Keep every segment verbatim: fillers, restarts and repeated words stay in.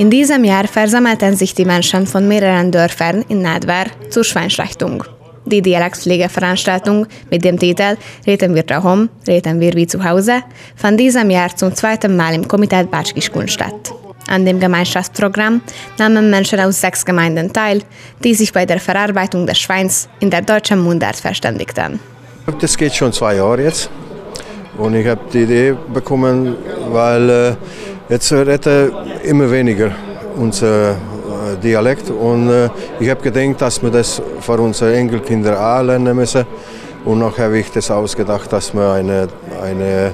In diesem Jahr versammelten sich die Menschen von mehreren Dörfern in Nadvár zur Schweinschlachtung. Die Dialektpflegeveranstaltung mit dem Titel Reden wir daheim, reden wir wie zu Hause fand diesem Jahr zum zweiten Mal im Komitát Bács-Kiskun statt. An dem Gemeinschaftsprogramm nahmen Menschen aus sechs Gemeinden teil, die sich bei der Verarbeitung des Schweins in der deutschen Mundart verständigten. Das geht schon zwei Jahre jetzt und ich habe die Idee bekommen, weil äh, jetzt redet immer weniger unser äh, Dialekt und äh, ich habe gedacht, dass wir das für unsere Enkelkinder auch lernen müssen und nachher habe ich das ausgedacht, dass wir eine, eine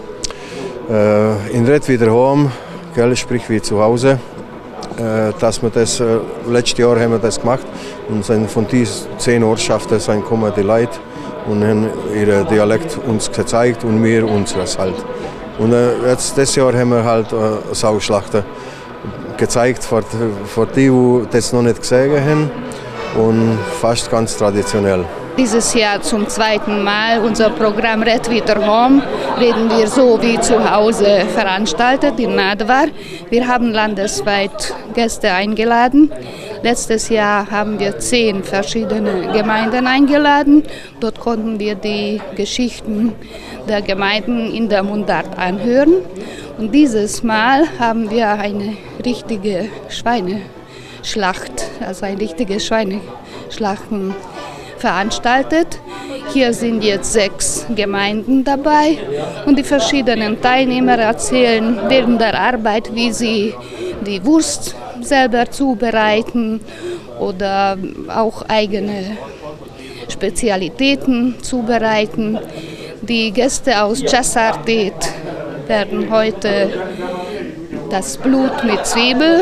äh, in Red wieder haben, gell, sprich wie zu Hause, äh, dass wir das, äh, letztes Jahr haben wir das gemacht und sind von diesen zehn Ortschaften sind kommen die Leute und haben ihren Dialekt uns gezeigt und wir unseres halt. Und äh, jetzt, dieses Jahr haben wir halt äh, Sauschlachten gezeigt für, für die, die das noch nicht gesehen haben und fast ganz traditionell. Dieses Jahr zum zweiten Mal unser Programm Red wieder Home, reden wir so wie zu Hause veranstaltet in Nadvár. Wir haben landesweit Gäste eingeladen. Letztes Jahr haben wir zehn verschiedene Gemeinden eingeladen. Dort konnten wir die Geschichten der Gemeinden in der Mundart anhören. Und dieses Mal haben wir eine richtige Schweineschlacht, also ein richtiges Schweineschlachten veranstaltet. Hier sind jetzt sechs Gemeinden dabei und die verschiedenen Teilnehmer erzählen während der Arbeit, wie sie die Wurst selber zubereiten oder auch eigene Spezialitäten zubereiten. Die Gäste aus Časartet werden heute das Blut mit Zwiebel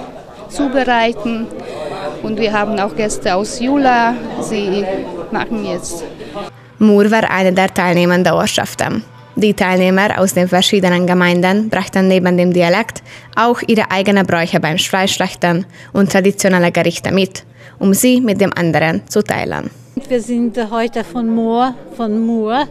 zubereiten. Und wir haben auch Gäste aus Jula, sie machen jetzt. Mur war eine der teilnehmenden Ortschaften. Die Teilnehmer aus den verschiedenen Gemeinden brachten neben dem Dialekt auch ihre eigenen Bräuche beim Schweinschlachten und traditionelle Gerichte mit, um sie mit dem anderen zu teilen. Wir sind heute von Mur, von Mur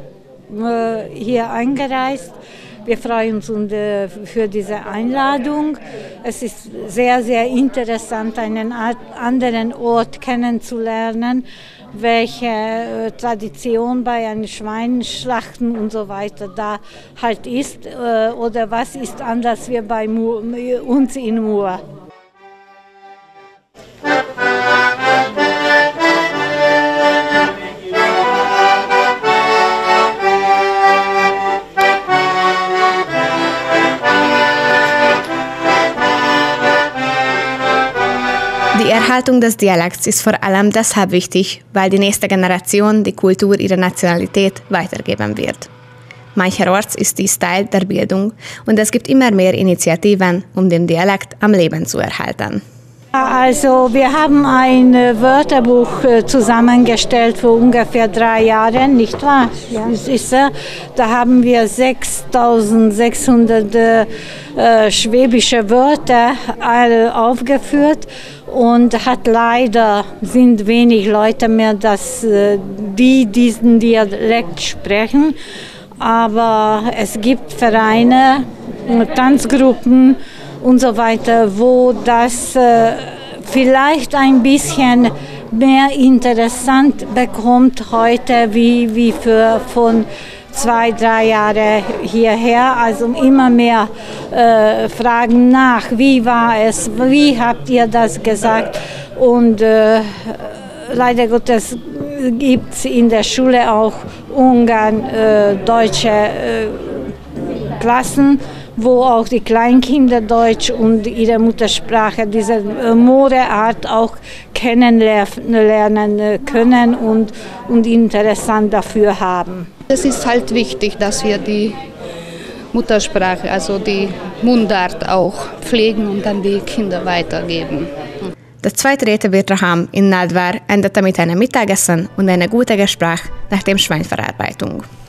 hier eingereist. Wir freuen uns für diese Einladung. Es ist sehr, sehr interessant, einen anderen Ort kennenzulernen, welche Tradition bei einem Schweinschlachten und so weiter da halt ist oder was ist anders wie bei uns in Mur. Die Erhaltung des Dialekts ist vor allem deshalb wichtig, weil die nächste Generation die Kultur ihrer Nationalität weitergeben wird. Mancherorts ist dies Teil der Bildung und es gibt immer mehr Initiativen, um den Dialekt am Leben zu erhalten. Also wir haben ein Wörterbuch zusammengestellt vor ungefähr drei Jahren, nicht wahr? Ja. Das ist, da haben wir sechstausendsechshundert äh, schwäbische Wörter aufgeführt und hat leider sind wenig Leute mehr, dass, die diesen Dialekt sprechen. Aber es gibt Vereine, Tanzgruppen und so weiter, wo das äh, vielleicht ein bisschen mehr interessant bekommt heute wie, wie für von zwei, drei Jahren hierher. Also immer mehr äh, Fragen nach, wie war es, wie habt ihr das gesagt? Und äh, leider Gottes gibt es in der Schule auch Ungarn äh, deutsche äh, Klassen, wo auch die Kleinkinder Deutsch und ihre Muttersprache, diese äh, Modeart auch kennenlernen können und, und interessant dafür haben. Es ist halt wichtig, dass wir die Muttersprache, also die Mundart auch pflegen und an die Kinder weitergeben. Das zweite Reden wir daheim in Nadvár endete mit einem Mittagessen und einer guten Gespräch nach der Schweinverarbeitung.